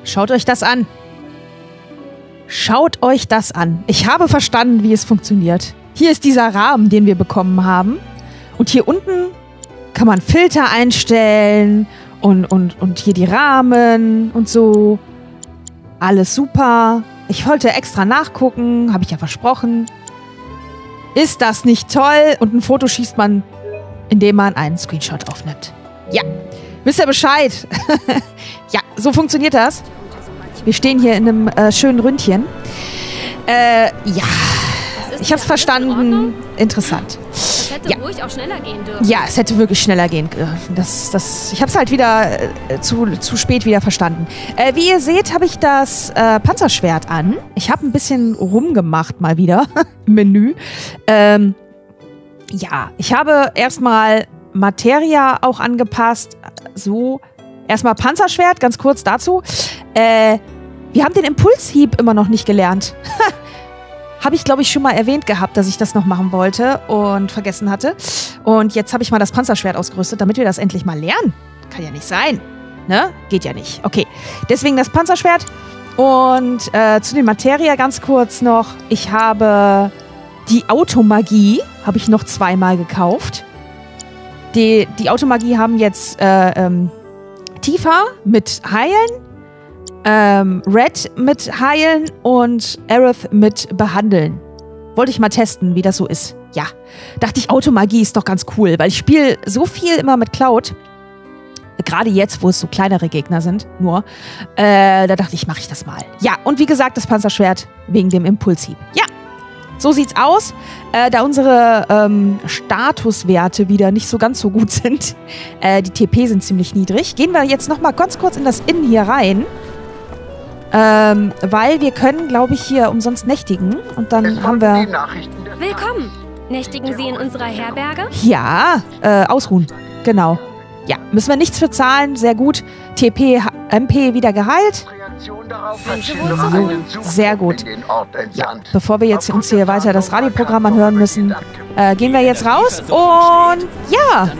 Schaut euch das an. Schaut euch das an. Ich habe verstanden, wie es funktioniert. Hier ist dieser Rahmen, den wir bekommen haben. Und hier unten kann man Filter einstellen und hier die Rahmen und so. Alles super. Ich wollte extra nachgucken, habe ich ja versprochen. Ist das nicht toll? Und ein Foto schießt man, indem man einen Screenshot aufnimmt. Ja, wisst ihr Bescheid? Ja, so funktioniert das. Wir stehen hier in einem schönen Ründchen. Ja, ich hab's verstanden. Interessant. Es hätte ruhig auch schneller gehen dürfen. Ja, es hätte wirklich schneller gehen dürfen. Ich hab's halt wieder zu spät wieder verstanden. Wie ihr seht, habe ich das Panzerschwert an. Ich habe ein bisschen rumgemacht mal wieder im Menü. Ja, ich habe erstmal Materia auch angepasst. So, erstmal Panzerschwert, ganz kurz dazu. Wir haben den Impulshieb immer noch nicht gelernt. Habe ich, glaube ich, schon mal erwähnt gehabt, dass ich das noch machen wollte und vergessen hatte. Und jetzt habe ich mal das Panzerschwert ausgerüstet, damit wir das endlich mal lernen. Kann ja nicht sein. Ne? Geht ja nicht. Okay, deswegen das Panzerschwert. Und zu den Materia ganz kurz noch. Ich habe die Automagie, habe ich noch zweimal gekauft. Die Automagie haben jetzt Tifa mit Heilen, Red mit Heilen und Aerith mit Behandeln. Wollte ich mal testen, wie das so ist. Ja, dachte ich, Automagie ist doch ganz cool, weil ich spiele so viel immer mit Cloud. Gerade jetzt, wo es so kleinere Gegner sind, nur. Da dachte ich, mache ich das mal. Ja, und wie gesagt, das Panzerschwert wegen dem Impulshieb. Ja, so sieht's aus. Da unsere Statuswerte wieder nicht so ganz so gut sind. Die TP sind ziemlich niedrig. Gehen wir jetzt nochmal ganz kurz in das Inn hier rein. Weil wir können, glaube ich, hier umsonst nächtigen. Und dann haben wir... Willkommen. Nächtigen Sie in unserer Herberge? Ja, ausruhen. Genau. Ja, müssen wir nichts für zahlen. Sehr gut. TP, MP wieder geheilt. Sehr gut. Ja, bevor wir jetzt uns hier weiter das Radioprogramm anhören müssen, gehen wir jetzt raus. Und ja,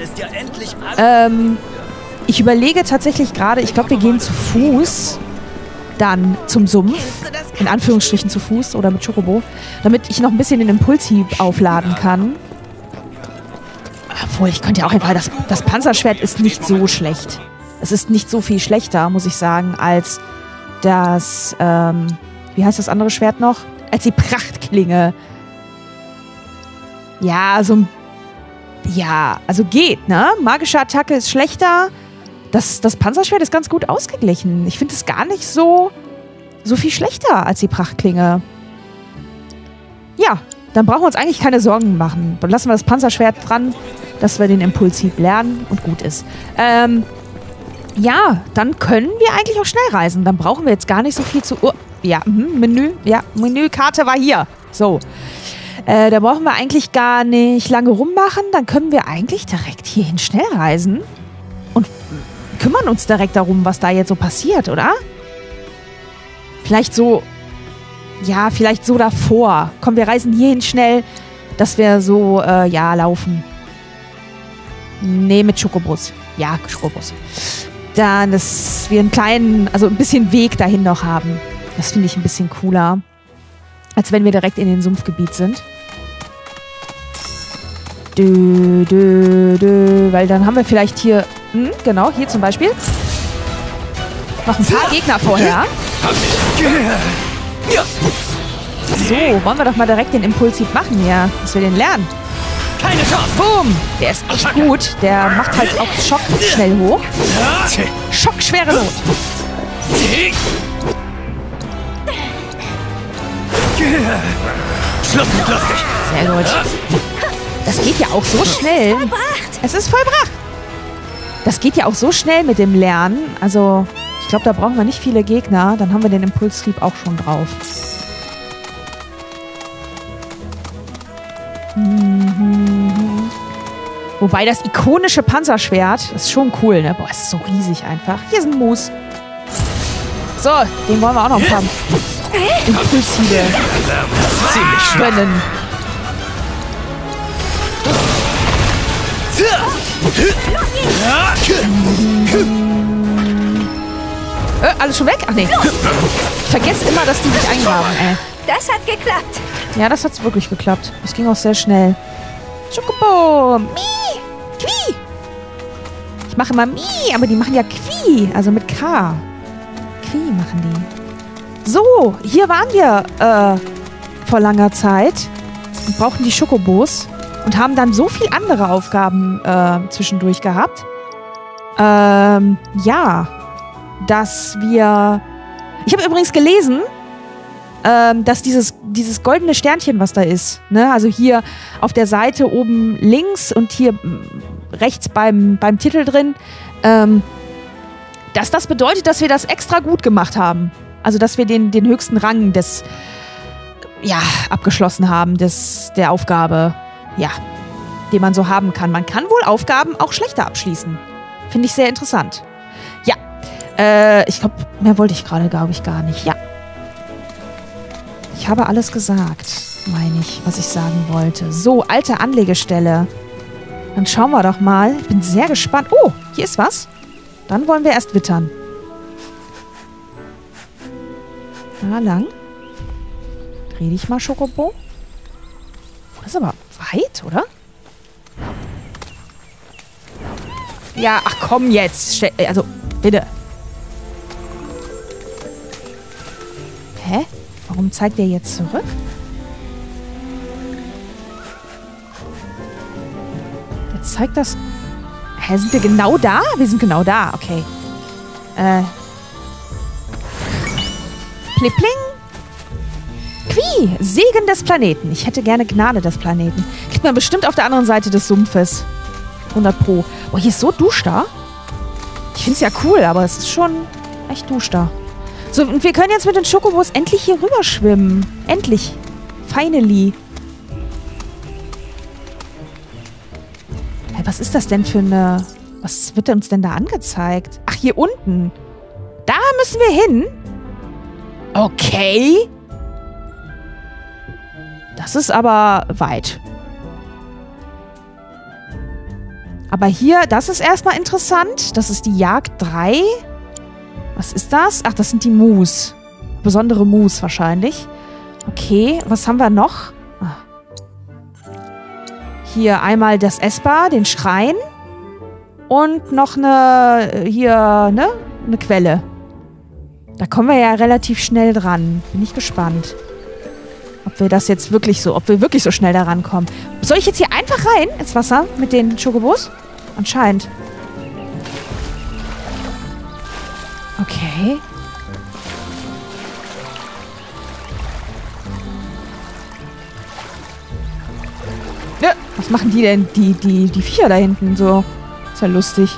ich überlege tatsächlich gerade, ich glaube, wir gehen zu Fuß dann zum Sumpf, in Anführungsstrichen zu Fuß oder mit Chocobo, damit ich noch ein bisschen den Impulshieb aufladen kann. Obwohl, ich könnte ja auch einfach, das Panzerschwert ist nicht so schlecht. Es ist nicht so viel schlechter, muss ich sagen, als das, wie heißt das andere Schwert noch? Als die Prachtklinge. Ja, also geht, ne? Magische Attacke ist schlechter. Das Panzerschwert ist ganz gut ausgeglichen. Ich finde es gar nicht so viel schlechter als die Prachtklinge. Ja, dann brauchen wir uns eigentlich keine Sorgen machen. Dann lassen wir das Panzerschwert dran, dass wir den Impulshieb lernen und gut ist. Ja, dann können wir eigentlich auch schnell reisen. Dann brauchen wir jetzt gar nicht so viel zu... Menü. Ja, Menükarte war hier. So. Da brauchen wir eigentlich gar nicht lange rummachen. Dann können wir eigentlich direkt hierhin schnell reisen. Und kümmern uns direkt darum, was da jetzt so passiert, oder? Vielleicht so davor. Komm, wir reisen hierhin schnell, dass wir so, laufen. Nee, mit Schokobus. Ja, Schokobus. Dann, dass wir einen kleinen, also ein bisschen Weg dahin noch haben. Das finde ich ein bisschen cooler, als wenn wir direkt in den Sumpfgebiet sind. Weil dann haben wir vielleicht hier, genau, hier zum Beispiel, noch ein paar Gegner vorher. So, wollen wir doch mal direkt den Impulshieb machen hier, dass wir den lernen. Keine Chance. Boom! Der ist echt gut. Der macht halt auch Schock schnell hoch. Schock, schwere Not. Schluss mit lustig. Sehr gut. Das geht ja auch so schnell. Es ist vollbracht. Das geht ja auch so schnell mit dem Lernen. Also, ich glaube, da brauchen wir nicht viele Gegner. Dann haben wir den Impulshieb auch schon drauf. Wobei das ikonische Panzerschwert ist schon cool, ne? Boah, ist so riesig einfach. Hier ist ein Moos. So, den wollen wir auch noch haben. Impulshiebe. Ziemlich gönnen. Alles schon weg? Ach nee. Ich vergesse immer, dass die sich eingraben, ey. Das hat geklappt. Ja, das hat's wirklich geklappt. Das ging auch sehr schnell. Schokobo! Mii! Qui! Ich mache immer Mii, aber die machen ja Qui. Also mit K. Qui machen die. So, hier waren wir vor langer Zeit. Wir brauchten die Schokobos und haben dann so viel andere Aufgaben zwischendurch gehabt. Ja, dass wir... Ich habe übrigens gelesen, dass dieses goldene Sternchen, was da ist, ne, also hier auf der Seite oben links und hier rechts beim Titel drin, dass das bedeutet, dass wir das extra gut gemacht haben. Also, dass wir den höchsten Rang abgeschlossen haben, der Aufgabe, ja, den man so haben kann. Man kann wohl Aufgaben auch schlechter abschließen. Finde ich sehr interessant. Ja, ich glaube, mehr wollte ich gerade, glaube ich, gar nicht. Ja. Ich habe alles gesagt, meine ich, was ich sagen wollte. So, alte Anlegestelle. Dann schauen wir doch mal. Ich bin sehr gespannt. Oh, hier ist was. Dann wollen wir erst wittern. Da lang. Dreh dich mal, Schokobo. Das ist aber weit, oder? Ja, ach komm jetzt. Also, bitte. Hä? Warum zeigt der jetzt zurück? Jetzt zeigt das... Hä, sind wir genau da? Wir sind genau da, okay. Plip, pling. Qui, Segen des Planeten. Ich hätte gerne Gnade des Planeten. Kriegt man bestimmt auf der anderen Seite des Sumpfes. 100 Pro. Oh, hier ist so duschda. Ich finde es ja cool, aber es ist schon echt duschda. So, und wir können jetzt mit den Schokobos endlich hier rüber schwimmen. Endlich. Finally. Hey, was ist das denn für eine... Was wird uns denn da angezeigt? Ach, hier unten. Da müssen wir hin. Okay. Das ist aber weit. Aber hier, das ist erstmal interessant. Das ist die Jagd 3. Was ist das? Ach, das sind die Mus. Besondere Mus wahrscheinlich. Okay, was haben wir noch? Hier einmal das Essbar, den Schrein. Und noch eine Quelle. Da kommen wir ja relativ schnell dran. Bin ich gespannt. Ob wir wirklich so schnell da rankommen. Soll ich jetzt hier einfach rein ins Wasser mit den Schokobos? Anscheinend. Okay. Ja, was machen die denn? Die Viecher da hinten so. Ist ja lustig.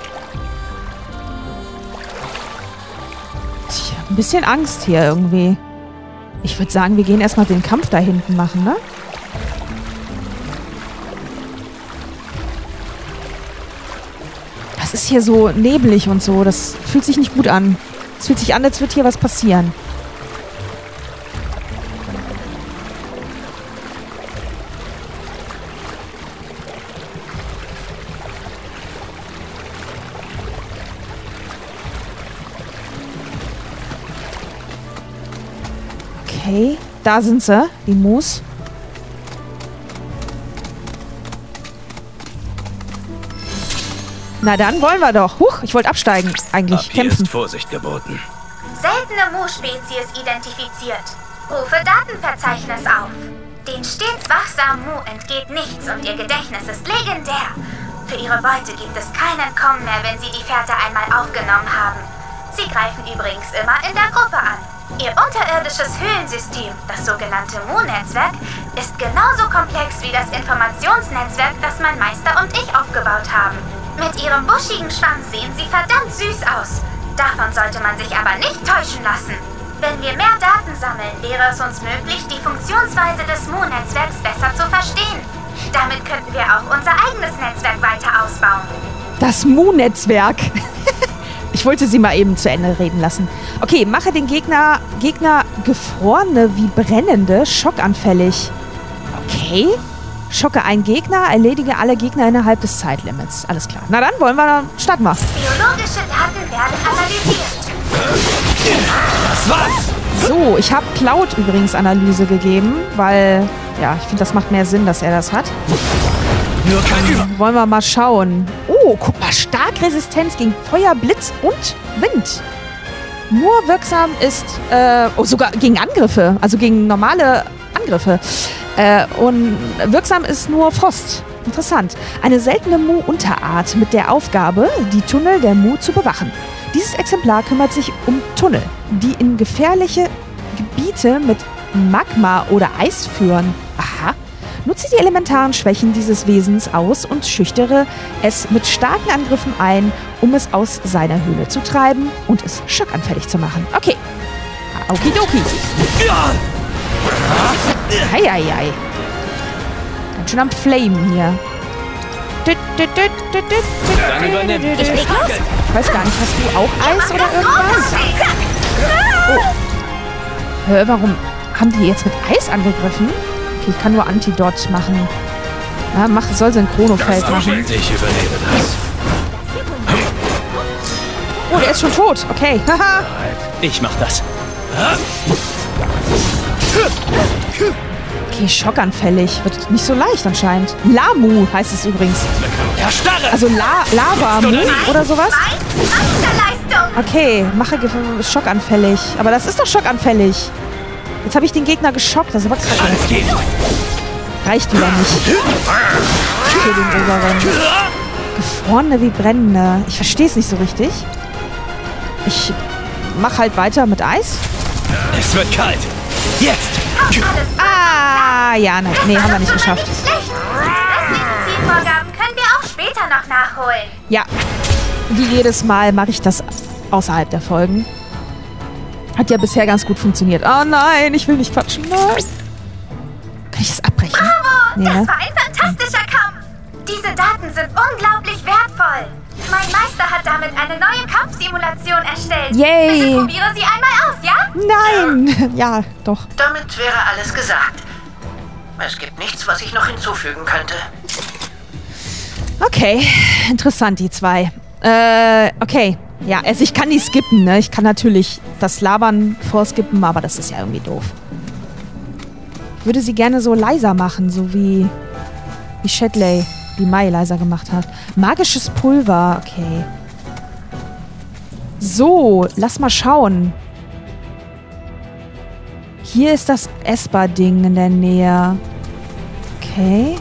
Ich habe ein bisschen Angst hier irgendwie. Ich würde sagen, wir gehen erstmal den Kampf da hinten machen, ne? Das ist hier so nebelig und so. Das fühlt sich nicht gut an. Es fühlt sich an, als würde hier was passieren. Okay, da sind sie, die Mus. Na dann wollen wir doch. Huch, ich wollte absteigen eigentlich. Ab hier Kämpfen. ist Vorsicht geboten. Seltene Mu-Spezies identifiziert. Rufe Datenverzeichnis auf. Den stets wachsamen Mu entgeht nichts und ihr Gedächtnis ist legendär. Für ihre Beute gibt es kein Entkommen mehr, wenn sie die Fährte einmal aufgenommen haben. Sie greifen übrigens immer in der Gruppe an. Ihr unterirdisches Höhlensystem, das sogenannte Mu-Netzwerk, ist genauso komplex wie das Informationsnetzwerk, das mein Meister und ich aufgebaut haben. Mit ihrem buschigen Schwanz sehen sie verdammt süß aus. Davon sollte man sich aber nicht täuschen lassen. Wenn wir mehr Daten sammeln, wäre es uns möglich, die Funktionsweise des Mu-Netzwerks besser zu verstehen. Damit könnten wir auch unser eigenes Netzwerk weiter ausbauen. Das Mu-Netzwerk. Ich wollte sie mal eben zu Ende reden lassen. Okay, mache den Gegner gefrorene wie brennende, schockanfällig. Okay. Schocke einen Gegner, erledige alle Gegner innerhalb des Zeitlimits. Alles klar. Na dann starten wir. Biologische Daten werden analysiert. Das war's! So, ich habe Cloud übrigens Analyse gegeben, weil, ja, ich finde, das macht mehr Sinn, dass er das hat. Nur kein Über... Wollen wir mal schauen. Oh, guck mal, stark Resistenz gegen Feuer, Blitz und Wind. Nur wirksam ist, sogar gegen Angriffe, also gegen normale Angriffe. Und wirksam ist nur Frost. Interessant. Eine seltene Mu-Unterart mit der Aufgabe, die Tunnel der Mu zu bewachen. Dieses Exemplar kümmert sich um Tunnel, die in gefährliche Gebiete mit Magma oder Eis führen. Aha. Nutze die elementaren Schwächen dieses Wesens aus und schüchtere es mit starken Angriffen ein, um es aus seiner Höhle zu treiben und es schockanfällig zu machen. Okay. Okidoki. Heieiei. Ganz schön am Flamen hier. Dann übernimm. Ich leg los. Ich weiß gar nicht, hast du auch Eis oder irgendwas? Oh. Warum haben die jetzt mit Eis angegriffen? Okay, ich kann nur Antidot machen. Ja, soll sie ein Chronofeld machen. Ich überlebe das. Oh, der ist schon tot. Okay. Haha. Ich mach das. Okay, schockanfällig. Wird nicht so leicht anscheinend. Lamu heißt es übrigens. Erstarre! Also Lava-Mu oder sowas? Meisterleistung! Okay, mache schockanfällig. Aber das ist doch schockanfällig. Jetzt habe ich den Gegner geschockt. Das ist aber kacke. Alles geht. Reicht wieder nicht. Für den oberen. Gefrorene wie brennende. Ich verstehe es nicht so richtig. Ich mache halt weiter mit Eis. Es wird kalt. Jetzt! Ah, ja, nee, haben wir nicht geschafft. Nicht schlecht. Die restlichen Zielvorgaben können wir auch später noch nachholen. Ja, wie jedes Mal mache ich das außerhalb der Folgen. Hat ja bisher ganz gut funktioniert. Oh nein, ich will nicht quatschen. Nein. Kann ich das abbrechen? Bravo! Nee, Das ne? war ein fantastischer Kampf. Diese Daten sind unglaublich wertvoll. Mein Meister hat damit eine neue Kampfsimulation erstellt. Yay. Bitte probiere sie einmal aus, ja? Nein! Ja, doch. Damit wäre alles gesagt. Es gibt nichts, was ich noch hinzufügen könnte. Okay, interessant, die zwei. Okay. Ja, also ich kann die skippen, ne? Ich kann natürlich das Labern vorskippen, aber das ist ja irgendwie doof. Ich würde sie gerne so leiser machen, so wie Shadley, die Mai leiser gemacht hat. Magisches Pulver, okay. So, lass mal schauen. Hier ist das Esper-Ding in der Nähe. Okay.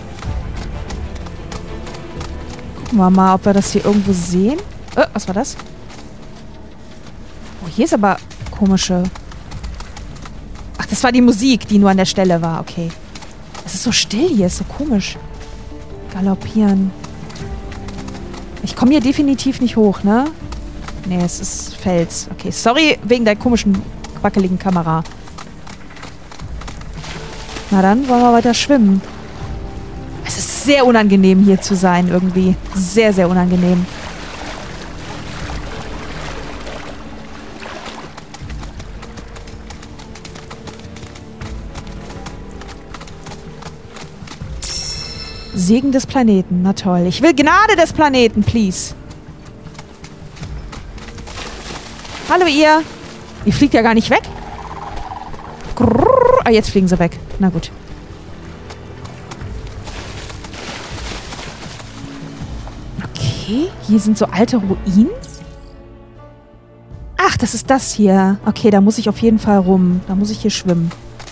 Gucken wir mal, ob wir das hier irgendwo sehen. Was war das? Oh, hier ist aber komische... Ach, das war die Musik, die nur an der Stelle war. Okay. Es ist so still hier, ist so komisch. Galoppieren. Ich komme hier definitiv nicht hoch, ne? Nee, es ist Fels. Okay, sorry wegen der komischen, wackeligen Kamera. Na dann, wollen wir weiter schwimmen. Es ist sehr unangenehm, hier zu sein, irgendwie. Sehr, sehr unangenehm. Segen des Planeten. Na toll. Ich will Gnade des Planeten, please. Hallo, ihr. Ihr fliegt ja gar nicht weg. Ah, jetzt fliegen sie weg. Na gut. Okay, hier sind so alte Ruinen. Ach, das ist das hier. Okay, da muss ich auf jeden Fall rum. Da muss ich hier schwimmen.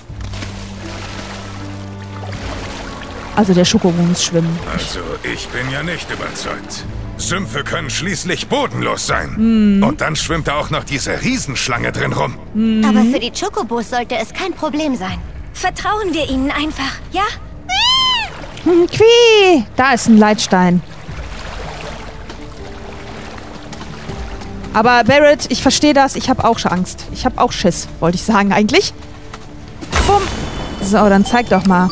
Also der Schokobon muss schwimmen. Also, ich bin ja nicht überzeugt. Sümpfe können schließlich bodenlos sein. Und dann schwimmt da auch noch diese Riesenschlange drin rum. Aber für die Chocobos sollte es kein Problem sein. Vertrauen wir ihnen einfach, ja? Qui! Da ist ein Leitstein. Aber Barrett, ich verstehe das. Ich habe auch schon Angst. Ich habe auch Schiss, wollte ich sagen eigentlich. Bumm. So, dann zeig doch mal.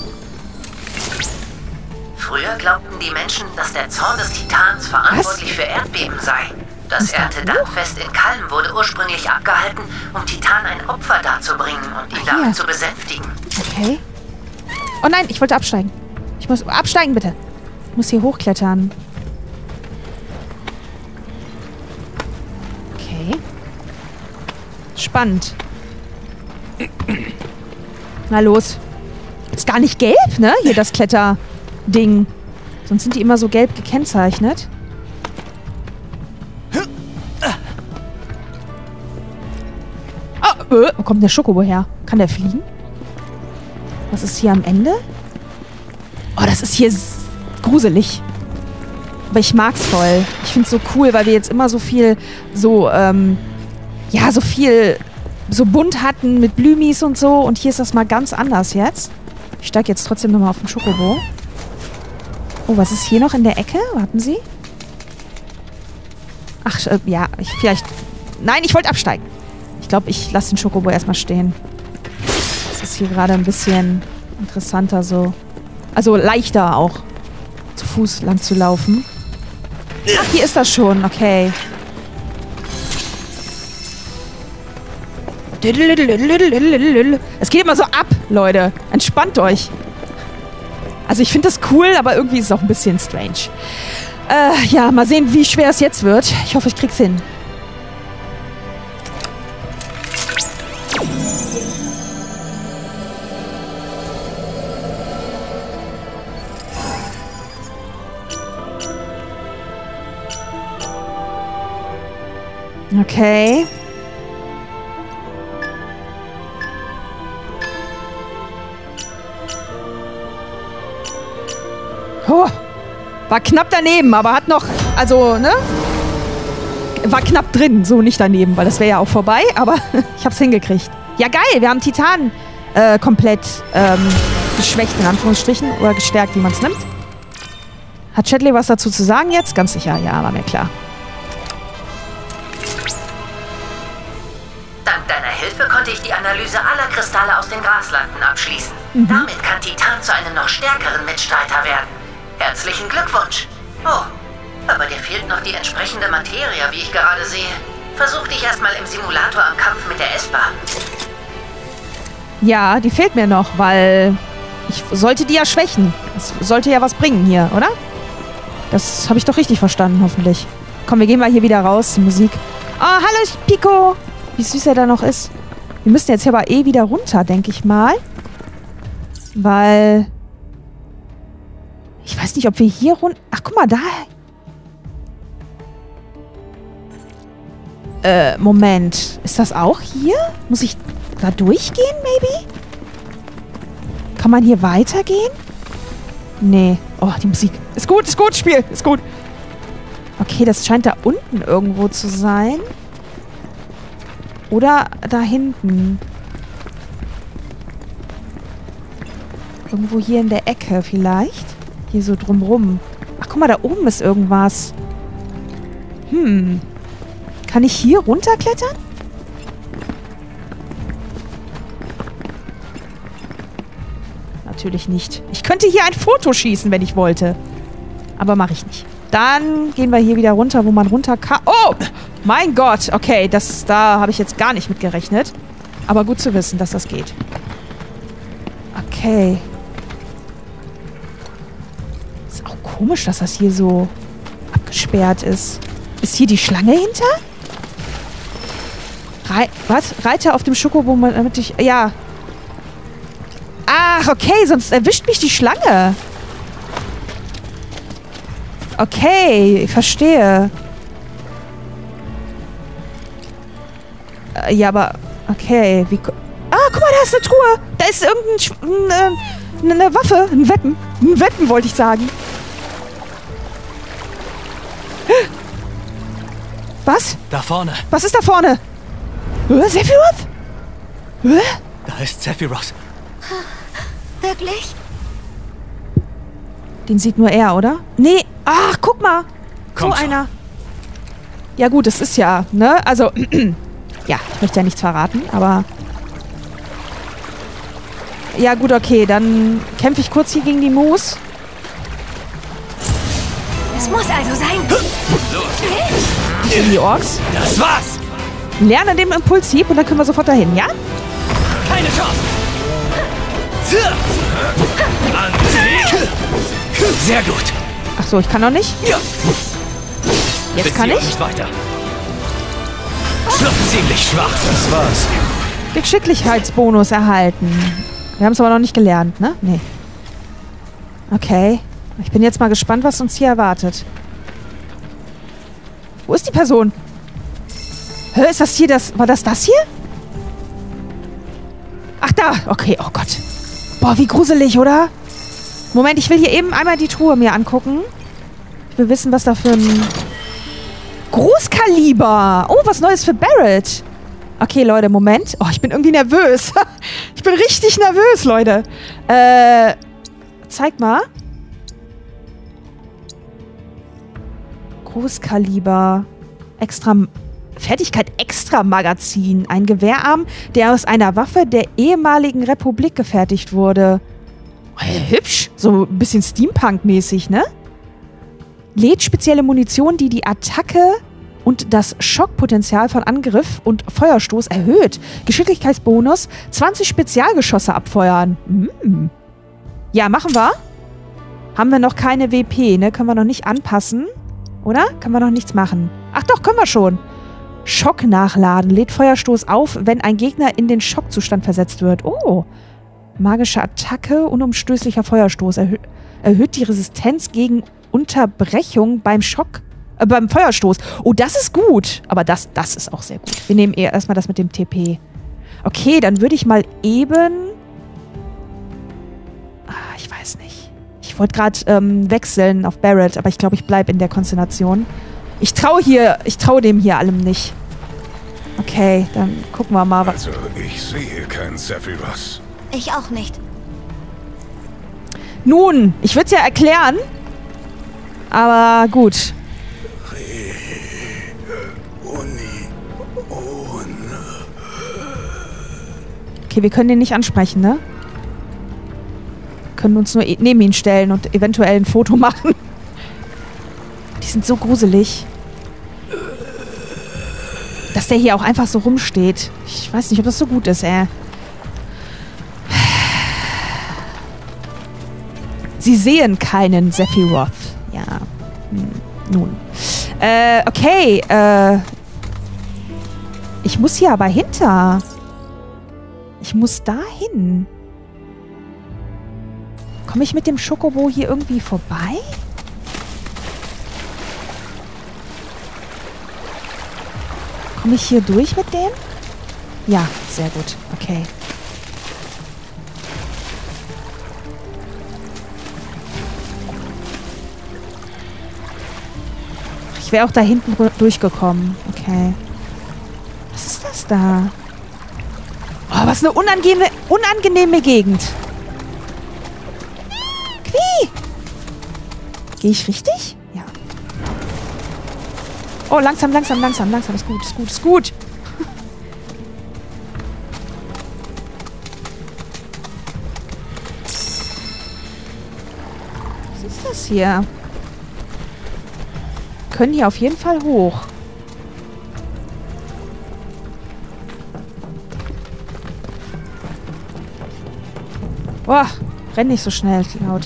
Früher glaubten die Menschen, dass der Zorn des Titans verantwortlich für Erdbeben sei. Das Erntedankfest in Kalm wurde ursprünglich abgehalten, um Titan ein Opfer darzubringen und ihn damit zu besänftigen. Okay. Oh nein, ich wollte absteigen. Ich muss absteigen, bitte. Ich muss hier hochklettern. Okay. gespannt. Na los. Ist gar nicht gelb, ne? Hier das Kletterding. Sonst sind die immer so gelb gekennzeichnet. Wo kommt der Schokobo her? Kann der fliegen? Was ist hier am Ende? Oh, das ist hier gruselig. Aber ich mag's voll. Ich find's so cool, weil wir jetzt immer so viel so bunt hatten mit Blümis und so. Und hier ist das mal ganz anders jetzt. Ich steige jetzt trotzdem nochmal auf den Schokobo. Oh, was ist hier noch in der Ecke? Warten Sie. Ach, ja, Nein, ich wollte absteigen. Ich glaube, ich lasse den Schokobo erstmal stehen. Das ist hier gerade ein bisschen interessanter so. Also leichter auch, zu Fuß lang zu laufen. Ach, hier ist das schon. Okay. Es geht immer so ab, Leute. Entspannt euch. Also ich finde das cool, aber irgendwie ist es auch ein bisschen strange. Ja, mal sehen, wie schwer es jetzt wird. Ich hoffe, ich krieg's hin. Okay. Oh, war knapp daneben, aber hat noch, also, ne? War knapp drin, so nicht daneben, weil das wäre ja auch vorbei, aber ich hab's hingekriegt. Ja, geil, wir haben Titan komplett geschwächt, in Anführungsstrichen, oder gestärkt, wie man es nimmt. Hat Chatley was dazu zu sagen jetzt? Ganz sicher, ja, war mir klar. Dank deiner Hilfe konnte ich die Analyse aller Kristalle aus den Graslanden abschließen. Damit kann Titan zu einem noch stärkeren Mitstreiter werden. Herzlichen Glückwunsch. Oh, aber dir fehlt noch die entsprechende Materie, wie ich gerade sehe. Versuch dich erstmal im Simulator am Kampf mit der Esper. Ja, die fehlt mir noch, weil ich sollte die ja schwächen. Das sollte ja was bringen hier, oder? Das habe ich doch richtig verstanden, hoffentlich. Komm, wir gehen mal hier wieder raus, die Musik. Oh, hallo Pico. Wie süß er da noch ist. Wir müssen jetzt hier aber eh wieder runter, denke ich mal. Weil... Ich weiß nicht, ob wir hier runter... Ach, guck mal, da... Moment. Ist das auch hier? Muss ich da durchgehen, maybe? Kann man hier weitergehen? Nee. Oh, die Musik. Ist gut, Spiel. Ist gut. Okay, das scheint da unten irgendwo zu sein. Oder da hinten. Irgendwo hier in der Ecke vielleicht. Hier so drumrum. Ach, guck mal, da oben ist irgendwas. Kann ich hier runterklettern? Natürlich nicht. Ich könnte hier ein Foto schießen, wenn ich wollte. Aber mache ich nicht. Dann gehen wir hier wieder runter, wo man runter kann. Oh! Mein Gott! Okay, da habe ich jetzt gar nicht mit gerechnet. Aber gut zu wissen, dass das geht. Okay. Ist auch komisch, dass das hier so abgesperrt ist. Ist hier die Schlange hinter? Was? Reiter auf dem Schokobo, damit ich... Ja. Ach, okay, sonst erwischt mich die Schlange. Okay, ich verstehe. Ja, aber... Okay, wie... Ah, guck mal, da ist eine Truhe. Da ist eine Waffe. Ein Weapon. Ein Weapon, wollte ich sagen. Was? Da vorne. Was ist da vorne? Sephiroth? Da ist Sephiroth. Wirklich? Den sieht nur er, oder? Nee. Ach, guck mal. Komm so schon. einer. Ja gut, das ist ja, ne? Also, ja, ich möchte ja nichts verraten, aber... Ja gut, okay, dann kämpfe ich kurz hier gegen die Moos. Es muss also sein. Gegen die Orks. Das war's. Lernen dem Impulshieb und dann können wir sofort dahin, ja? Keine Chance. Sehr gut. Ach so, ich kann noch nicht. Jetzt Bis kann hier ich. Nicht weiter. Schon ziemlich schwach. Das war's. Geschicklichkeitsbonus erhalten. Wir haben es aber noch nicht gelernt, ne? Nee. Okay. Ich bin jetzt mal gespannt, was uns hier erwartet. Wo ist die Person? Hä, ist das hier das... War das hier? Ach, da. Okay, oh Gott. Boah, wie gruselig, oder? Moment, ich will hier eben einmal die Truhe mir angucken. Ich will wissen, was da für ein... Großkaliber. Oh, was Neues für Barrett. Okay, Leute, Moment. Oh, ich bin irgendwie nervös. Ich bin richtig nervös, Leute. Zeig mal. Großkaliber. Fertigkeit Extra Magazin. Ein Gewehrarm, der aus einer Waffe der ehemaligen Republik gefertigt wurde. Oh, hübsch. So ein bisschen Steampunk-mäßig, ne? Lädt spezielle Munition, die die Attacke und das Schockpotenzial von Angriff und Feuerstoß erhöht. Geschicklichkeitsbonus, 20 Spezialgeschosse abfeuern. Ja, machen wir. Haben wir noch keine WP, ne? Können wir noch nicht anpassen. Oder? Können wir noch nichts machen. Ach doch, können wir schon. Schock nachladen. Lädt Feuerstoß auf, wenn ein Gegner in den Schockzustand versetzt wird. Oh. Magische Attacke, unumstößlicher Feuerstoß. Erhöht die Resistenz gegen Unterbrechung beim beim Feuerstoß. Oh, das ist gut. Aber das ist auch sehr gut. Wir nehmen eher erstmal das mit dem TP. Okay, dann würde ich mal eben... ich weiß nicht. Ich wollte gerade wechseln auf Barrett, aber ich glaube, ich bleibe in der Konstellation. Ich traue dem hier allem nicht. Okay, dann gucken wir mal. Also, ich sehe keinen Sephiroth. Ich auch nicht. Nun, ich würde es ja erklären. Aber gut. Okay, wir können den nicht ansprechen, ne? Wir können uns nur neben ihn stellen und eventuell ein Foto machen. Die sind so gruselig. Dass der hier auch einfach so rumsteht. Ich weiß nicht, ob das so gut ist, Sie sehen keinen Sephiroth. Ja. Nun. Okay. Ich muss hier aber hinter. Ich muss da hin. Komme ich mit dem Schokobo hier irgendwie vorbei? Komme ich hier durch mit dem? Ja, sehr gut. Okay. Ich wäre auch da hinten durchgekommen. Okay. Was ist das da? Oh, was eine unangenehme Gegend. Qui? Gehe ich richtig? Ja. Oh, langsam. Ist gut. Was ist das hier? Wir können hier auf jeden Fall hoch. Boah, renn nicht so schnell, Cloud.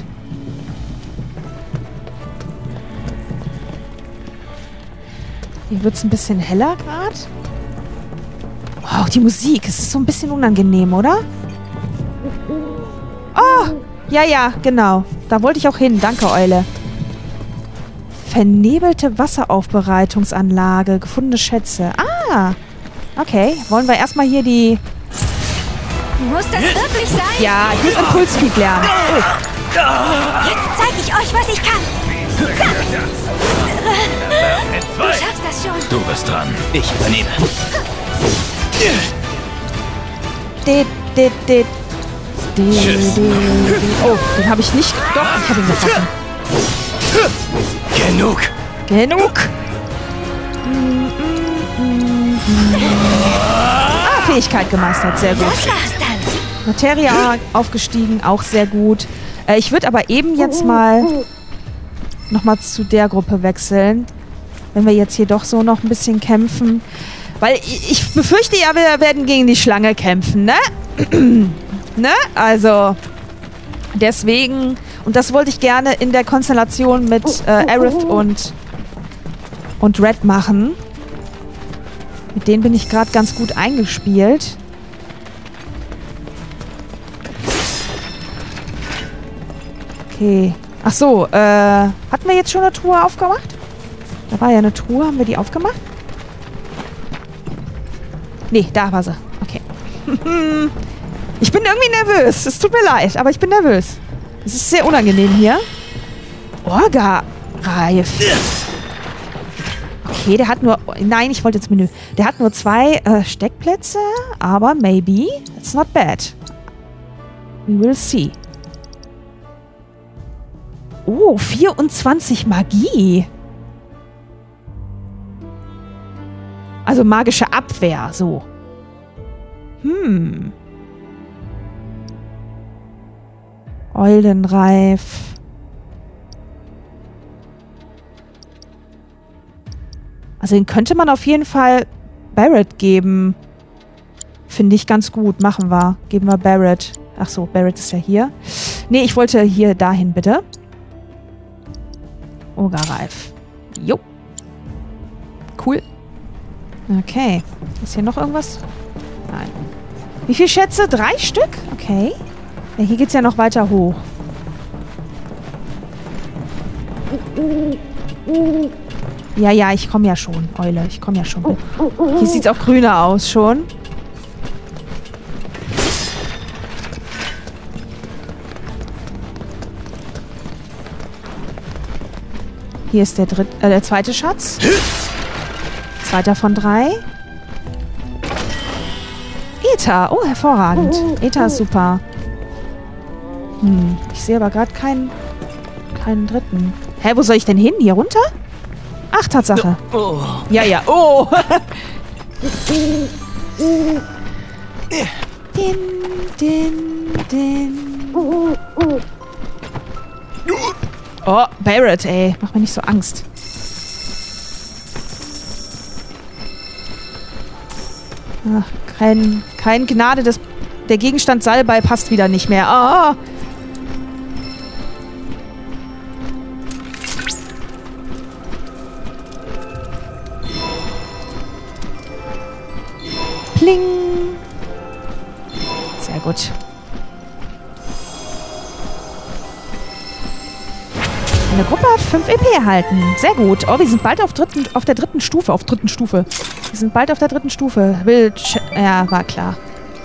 Hier wird es ein bisschen heller gerade. Oh, auch die Musik. Es ist so ein bisschen unangenehm, oder? Oh, ja, genau. Da wollte ich auch hin. Danke, Eule. Vernebelte Wasseraufbereitungsanlage. Gefundene Schätze. Ah, okay. Wollen wir erstmal hier die... Muss das wirklich sein? Ja, ich muss Impulspeed lernen. Oh. Jetzt zeige ich euch, was ich kann. Du schaffst das schon. Du bist dran. Ich übernehme. Oh, den habe ich nicht... Doch, ich habe ihn getroffen. Genug. Fähigkeit gemeistert, sehr gut. Das war's dann. Materia aufgestiegen, auch sehr gut. Ich würde aber eben jetzt mal nochmal zu der Gruppe wechseln. Wenn wir jetzt hier doch so noch ein bisschen kämpfen. Weil ich befürchte ja, wir werden gegen die Schlange kämpfen, ne? Ne? Also, deswegen... Und das wollte ich gerne in der Konstellation mit Aerith und Red machen. Mit denen bin ich gerade ganz gut eingespielt. Okay. Ach so, hatten wir jetzt schon eine Truhe aufgemacht? Da war ja eine Truhe. Haben wir die aufgemacht? Nee, da war sie. Okay. Ich bin irgendwie nervös. Es tut mir leid, aber ich bin nervös. Es ist sehr unangenehm hier. Orga-Reif. Okay, der hat nur... Nein, ich wollte jetzt Menü. Der hat nur 2 Steckplätze, aber maybe it's not bad. We will see. Oh, 24 Magie. Also magische Abwehr, so. Eulenreif. Also den könnte man auf jeden Fall Barret geben. Finde ich ganz gut. Machen wir. Geben wir Barret. Ach so, Barret ist ja hier. Nee, ich wollte hier dahin, bitte. Orga-Reif. Jo. Cool. Okay. Ist hier noch irgendwas? Nein. Wie viele Schätze? 3 Stück? Okay. Ja, hier geht's ja noch weiter hoch. Ja, ja, ich komme ja schon, Eule. Ich komme ja schon. Hier sieht's auch grüner aus schon. Hier ist der zweite Schatz. Zweiter von 3. Ether. Oh, hervorragend. Ether ist super. Ich sehe aber gerade keinen dritten. Hä, wo soll ich denn hin? Hier runter? Ach, Tatsache. Oh. Ja, ja. Oh. Oh, Barret, ey. Mach mir nicht so Angst. Ach, kein Gnade. Der Gegenstand Salbei passt wieder nicht mehr. Oh. Pling. Sehr gut. Eine Gruppe hat 5 EP erhalten. Sehr gut. Oh, wir sind bald auf der dritten Stufe. Wir sind bald auf der 3. Stufe. Ja, war klar.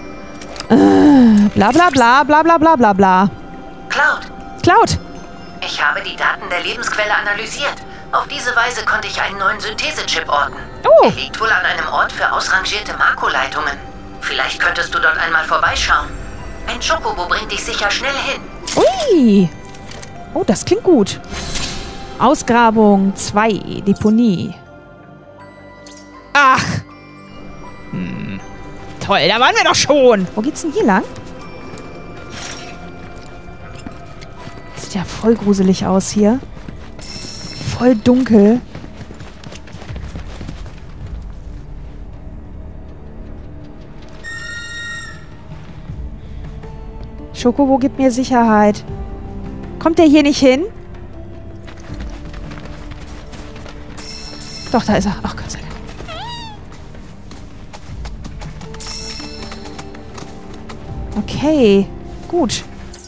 Bla bla bla bla bla bla bla bla. Cloud. Ich habe die Daten der Lebensquelle analysiert. Auf diese Weise konnte ich einen neuen Synthesechip orten. Oh. Er liegt wohl an einem Ort für ausrangierte Makroleitungen. Vielleicht könntest du dort einmal vorbeischauen. Ein Chocobo bringt dich sicher schnell hin. Ui. Oh, das klingt gut. Ausgrabung 2, Deponie. Ach. Toll, da waren wir doch schon. Wo geht's denn hier lang? Sieht ja voll gruselig aus hier. Voll dunkel. Chocobo gibt mir Sicherheit. Kommt der hier nicht hin? Doch, da ist er. Ach Gott sei Dank. Okay, gut.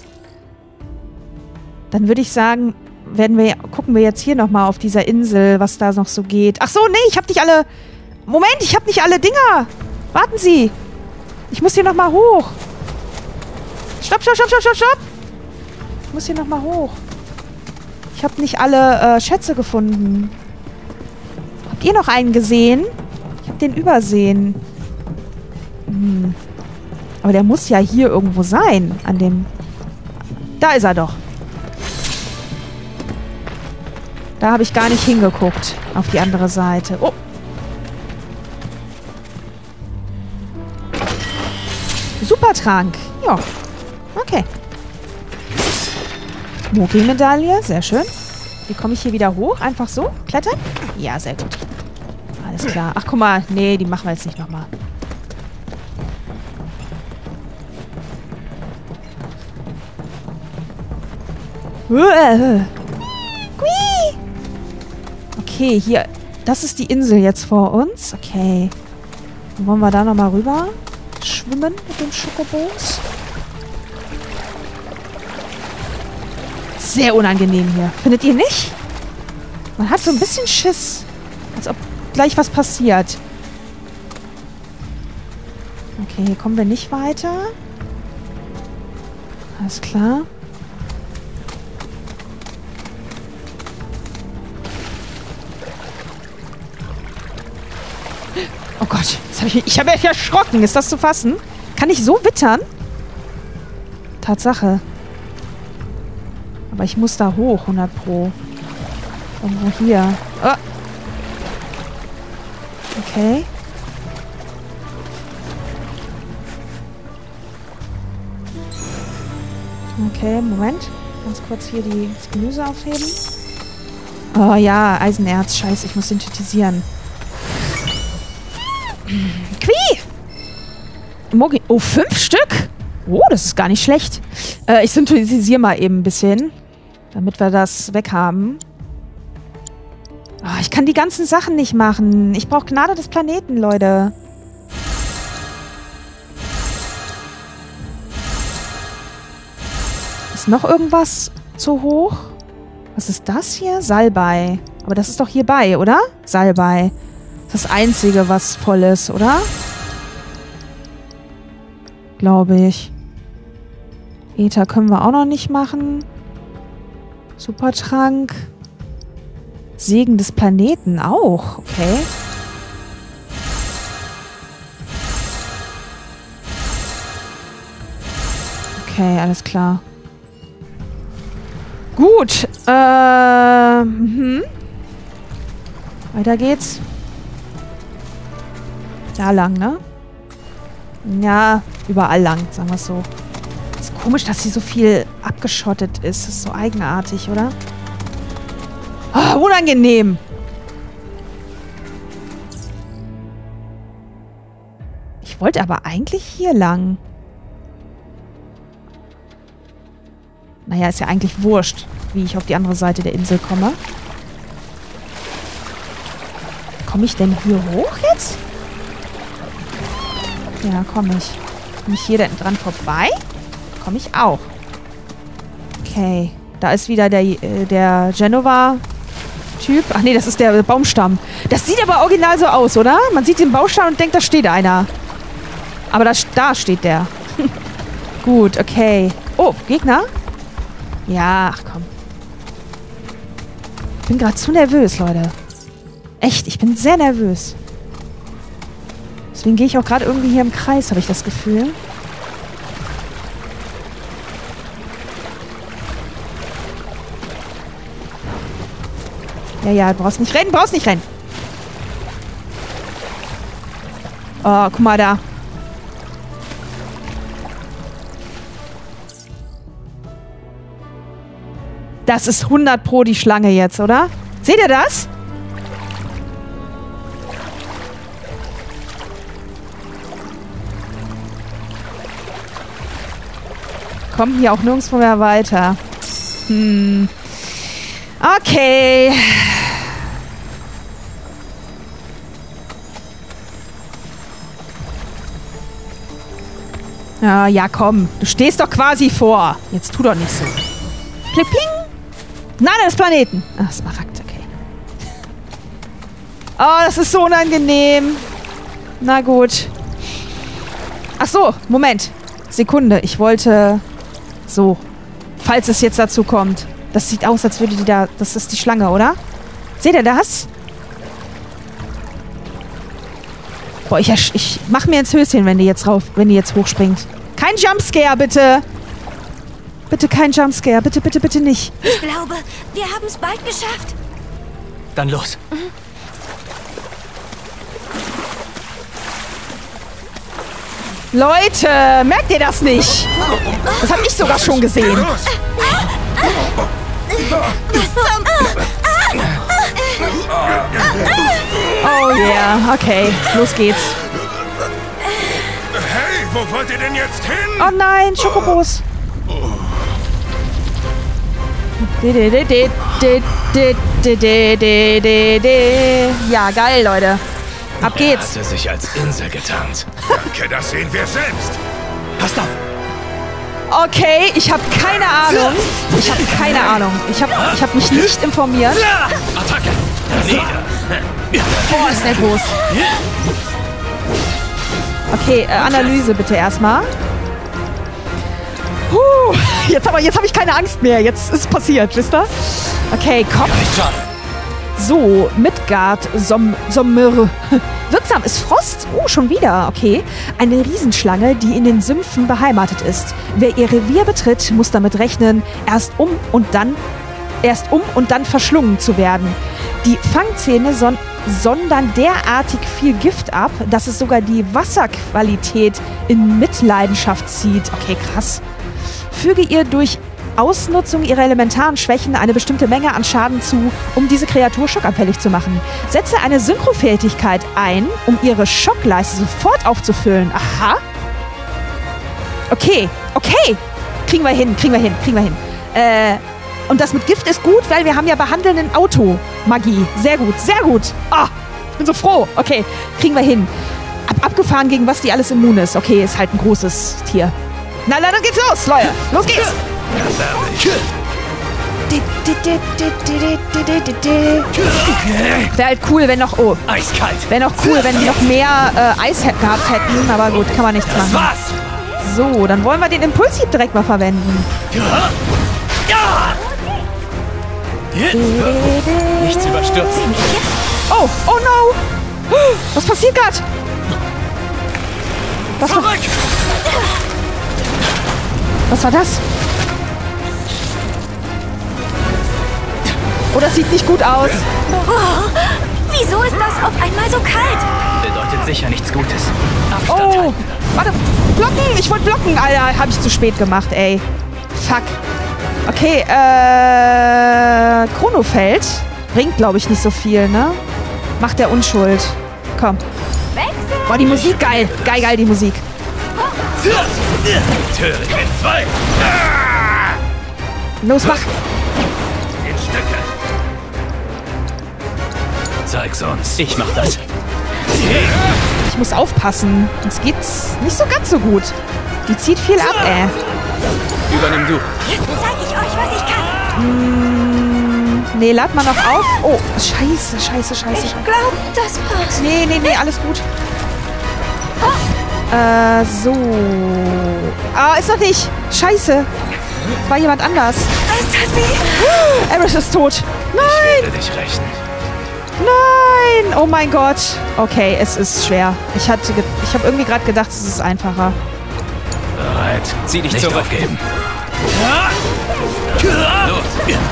Dann würde ich sagen, gucken wir jetzt hier nochmal auf dieser Insel, was da noch so geht. Ach so, nee, ich habe nicht alle... Moment, ich habe nicht alle Dinger. Warten Sie. Ich muss hier nochmal hoch. Stopp. Ich muss hier nochmal hoch. Ich habe nicht alle Schätze gefunden. Habt ihr noch einen gesehen? Ich habe den übersehen. Aber der muss ja hier irgendwo sein. An dem... Da ist er doch. Da habe ich gar nicht hingeguckt. Auf die andere Seite. Oh. Supertrank. Ja. Okay. Mogi-Medaille. Sehr schön. Wie komme ich hier wieder hoch? Einfach so? Klettern? Ja, sehr gut. Alles klar. Ach, guck mal. Nee, die machen wir jetzt nicht nochmal. Okay, hier. Das ist die Insel jetzt vor uns. Okay. Wollen wir da nochmal rüber schwimmen mit dem Schokobos? Sehr unangenehm hier. Findet ihr nicht? Man hat so ein bisschen Schiss. Als ob gleich was passiert. Okay, hier kommen wir nicht weiter. Alles klar. Oh Gott, ich habe mich erschrocken. Ist das zu fassen? Kann ich so wittern? Tatsache. Aber ich muss da hoch, 100 Pro. Irgendwo hier. Oh. Okay. Okay, Moment. Ganz kurz hier das Gemüse aufheben. Oh ja, Eisenerz. Scheiße, ich muss synthetisieren. Qui! Oh, 5 Stück? Oh, das ist gar nicht schlecht. Ich synthetisiere mal eben ein bisschen, damit wir das weghaben. Oh, ich kann die ganzen Sachen nicht machen. Ich brauche Gnade des Planeten, Leute. Ist noch irgendwas zu hoch? Was ist das hier? Salbei. Aber das ist doch hierbei, oder? Salbei. Das ist das Einzige, was voll ist, oder? Glaube ich. Ether können wir auch noch nicht machen. Supertrank. Segen des Planeten auch. Okay. Okay, alles klar. Gut. Weiter geht's. Da lang, ne? Ja, überall lang, sagen wir es so. Ist komisch, dass hier so viel abgeschottet ist. Das ist so eigenartig, oder? Oh, unangenehm. Ich wollte aber eigentlich hier lang. Naja, ist ja eigentlich wurscht, wie ich auf die andere Seite der Insel komme. Komme ich denn hier hoch jetzt? Ja, komme ich. Komme ich hier denn dran vorbei? Komme ich auch. Okay. Da ist wieder der Genova-Typ. Ach nee, das ist der Baumstamm. Das sieht aber original so aus, oder? Man sieht den Baumstamm und denkt, da steht einer. Aber da steht der. Gut, okay. Oh, Gegner? Ja, ach komm. Ich bin gerade zu nervös, Leute. Echt, ich bin sehr nervös. Deswegen gehe ich auch gerade irgendwie hier im Kreis, habe ich das Gefühl. Ja, du brauchst nicht rennen, Oh, guck mal da. Das ist 100 Pro die Schlange jetzt, oder? Seht ihr das? Kommen hier auch nirgendwo mehr weiter. Okay. Ja, komm. Du stehst doch quasi vor. Jetzt tu doch nicht so. Klick, pling. Gnade des Planeten. Ach, Smaragd, okay. Oh, das ist so unangenehm. Na gut. Ach so, Moment. Sekunde, ich wollte... So. Falls es jetzt dazu kommt. Das sieht aus, als würde die da... Das ist die Schlange, oder? Seht ihr das? Boah, ich mach mir ins Höschen, wenn die jetzt hochspringt. Kein Jumpscare, bitte! Bitte kein Jumpscare. Bitte, bitte, bitte nicht. Ich glaube, wir haben es bald geschafft. Dann los. Leute, merkt ihr das nicht? Das habe ich sogar schon gesehen. Oh yeah, okay. Los geht's. Hey, wo wollt ihr denn jetzt hin? Oh nein, Schokobos. Ja, geil, Leute. Ab geht's. Er hatte sich als Insel getarnt. Danke, das sehen wir selbst. Passt auf! Okay, ich habe keine Ahnung. Ich habe keine Ahnung. Ich hab mich nicht informiert. Attacke! Nieder! Boah, ist der groß. Okay, Analyse bitte erstmal. Jetzt hab ich keine Angst mehr. Jetzt ist es passiert, wisst ihr? Okay, Kopf. So, Midgard Sommer. Wirksam ist Frost. Oh, schon wieder. Okay. Eine Riesenschlange, die in den Sümpfen beheimatet ist. Wer ihr Revier betritt, muss damit rechnen, erst um und dann verschlungen zu werden. Die Fangzähne sondern derartig viel Gift ab, dass es sogar die Wasserqualität in Mitleidenschaft zieht. Okay, krass. Füge ihr durch Ausnutzung ihrer elementaren Schwächen eine bestimmte Menge an Schaden zu, um diese Kreatur schockanfällig zu machen. Setze eine Synchrofertigkeit ein, um ihre Schockleiste sofort aufzufüllen. Aha. Okay. Kriegen wir hin. Und das mit Gift ist gut, weil wir haben ja behandelnden Automagie. Sehr gut. Ah, ich bin so froh. Okay, kriegen wir hin. Abgefahren, gegen was die alles immun ist. Okay, ist halt ein großes Tier. Na, dann geht's los, Leute. Los geht's. Wäre halt cool, wenn noch... Oh. Eiskalt. Wäre noch cool, wenn die noch mehr Eis gehabt hätten. Aber gut, kann man nichts machen. So, dann wollen wir den Impulshieb direkt mal verwenden. Nichts überstürzen. Oh no. Was passiert gerade? Was war das? Oh, das sieht nicht gut aus. Oh, wieso ist das auf einmal so kalt? Bedeutet sicher nichts Gutes. Abstand Oh, halten. warte. Blocken. Ich wollte blocken. Alter, habe ich zu spät gemacht, ey. Fuck. Okay, Chronofeld. Bringt, glaube ich, nicht so viel, ne? Macht der Unschuld. Komm. Boah, die Musik, geil. Geil, die Musik. Töricht in zwei. Los, mach. In Stücke. Zeig's uns. Ich mach das. Ich muss aufpassen. Uns geht's nicht so ganz so gut. Die zieht viel ab, ey. Übernimm du. Jetzt zeig ich euch, was ich kann. Nee, lad mal noch auf. Oh, scheiße. Ich glaube, das war's. Nee, alles gut. So. Ah, ist noch nicht. Scheiße. Es war jemand anders. Es tat weh. Aerith ist tot. Ich werde dich rächen. Nein. Oh mein Gott. Okay, es ist schwer. Ich habe irgendwie gerade gedacht, es ist einfacher. Bereit. Zieh dich zurück. Aufgeben. Los.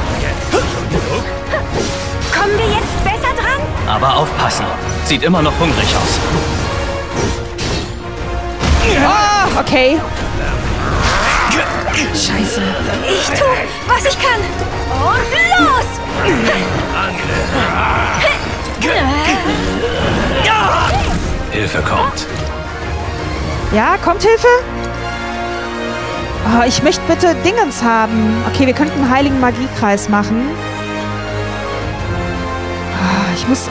Kommen wir jetzt besser dran? Aber aufpassen. Sieht immer noch hungrig aus. Oh, okay. Scheiße. Ich tu, was ich kann. Und los! Hilfe kommt. Ja, kommt Hilfe? Oh, ich möchte bitte Dingens haben. Okay, wir könnten einen heiligen Magiekreis machen. Oh, ich muss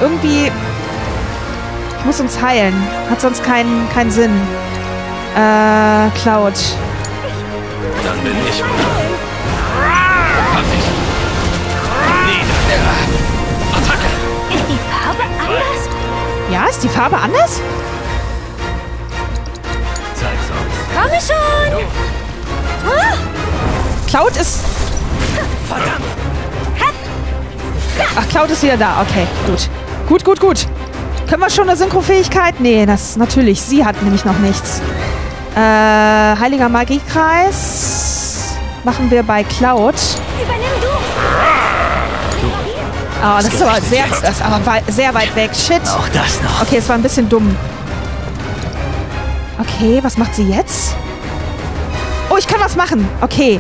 uns heilen. Hat sonst keinen Sinn. Cloud. Dann bin ich wieder. Hab dich. Nieder. Attacke. Ist die Farbe anders? Ja, ist die Farbe anders? Zeig's uns. Komme schon! Cloud ist... Verdammt. Ach, Cloud ist wieder da. Okay, gut. Gut. Können wir schon eine Synchrofähigkeit? Nee, das natürlich. Sie hat nämlich noch nichts. Heiliger Magiekreis machen wir bei Cloud. Übernimm du! Oh, das ist aber sehr weit weg. Shit. Auch das noch. Okay, es war ein bisschen dumm. Okay, was macht sie jetzt? Oh, ich kann was machen. Okay.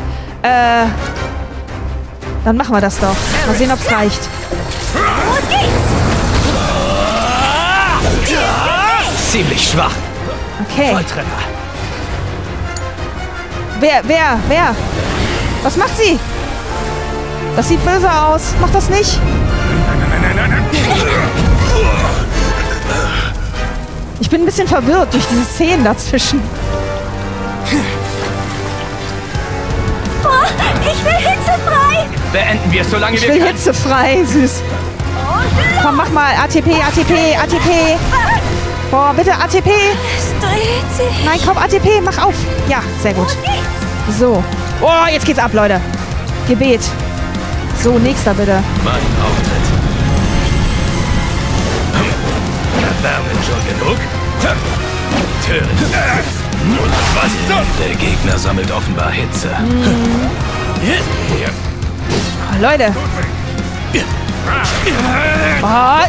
Dann machen wir das doch. Mal sehen, ob es reicht. Los geht's! Ziemlich schwach. Okay. Volltreffer. Wer? Was macht sie? Das sieht böse aus. Mach das nicht. Nein. Ich bin ein bisschen verwirrt durch diese Szenen dazwischen. Oh, ich will hitzefrei. Beenden wir es, solange Ich wir will können. hitzefrei, süß. Komm, mach mal. ATP, ATP, ATP. Boah, bitte ATP. Es dreht sich. Nein, komm, ATP, mach auf. Ja, sehr gut. So. Oh, jetzt geht's ab, Leute. Gebet. So, nächster bitte. Mein Auftritt. Erwärmen schon genug? Töricht. Was? Der Gegner sammelt offenbar Hitze. Oh, Leute. Oh.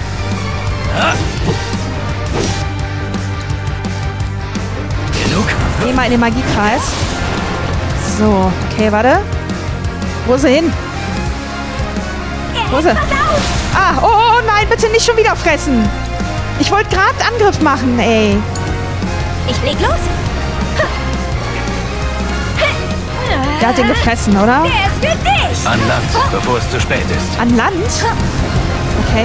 Genug? Geh mal in den Magiekreis. So, okay, warte. Wo ist sie hin? Wo ist sie? Ah, oh nein, bitte nicht schon wieder fressen. Ich wollte gerade Angriff machen, ey. Ich leg los. Der hat den gefressen, oder? Der ist für dich. An Land, bevor es zu spät ist. An Land? Okay.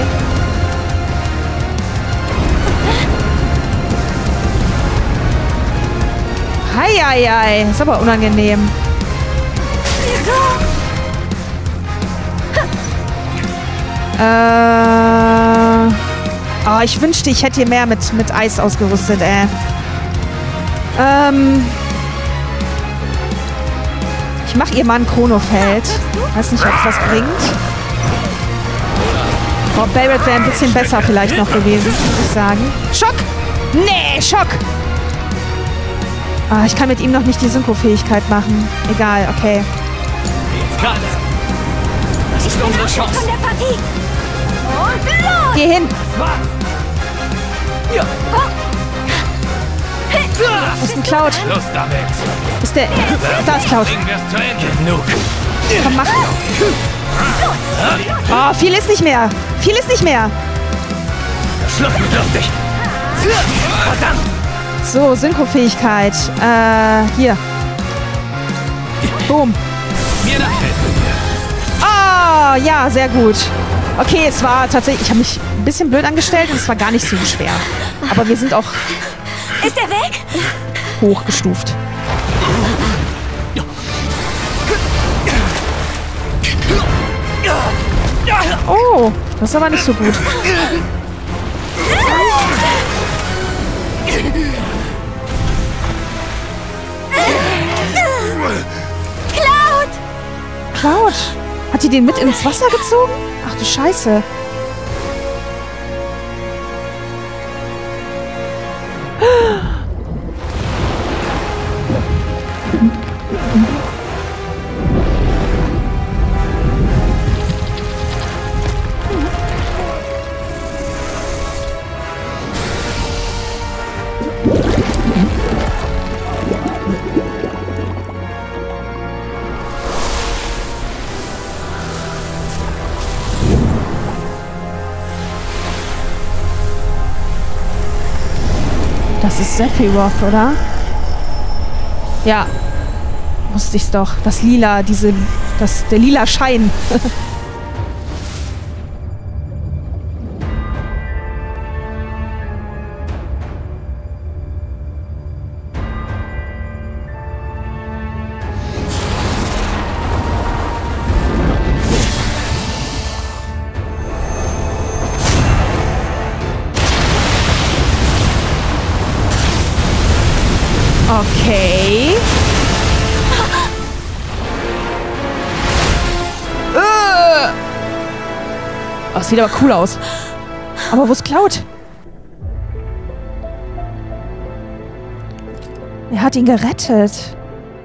Heieiei, ist aber unangenehm. Wieso? Oh, ich wünschte, ich hätte hier mehr mit Eis ausgerüstet, ey. Ich mach ihr mal ein Chronofeld. Weiß nicht, ob es was bringt. Oh, Barret wäre ein bisschen besser vielleicht noch gewesen, muss ich sagen. Schock! Nee, Schock! Ah, ich kann mit ihm noch nicht die Synchro-Fähigkeit machen. Egal, okay. Das ist unsere Chance. Von der Partie. Und los. Geh hin! Ja. Wo ist denn Cloud? Los damit. Ist der... Da ist Cloud. Bringen wir es zu Ende. Genug. Komm, mach. Oh, viel ist nicht mehr. Viel ist nicht mehr. Schluss mit lustig. Verdammt. So, Synchro-Fähigkeit. Hier. Boom. Mir nachhelfen. Ah, ja, sehr gut. Okay, es war tatsächlich... Ich habe mich ein bisschen blöd angestellt und es war gar nicht so schwer. Aber wir sind auch Ist er weg? hochgestuft. Oh, das ist aber nicht so gut. Cloud! Cloud, hat die den mit ins Wasser gezogen? Ach du Scheiße. Das ist Sephiroth, oder? Ja. Wusste ich's doch. Das Lila, der lila Schein. Okay. Oh, das sieht aber cool aus. Aber wo ist Cloud? Er hat ihn gerettet.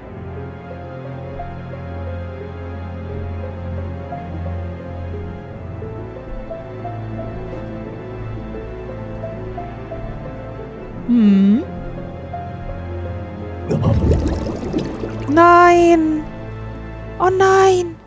Hm. Nein. Oh nein.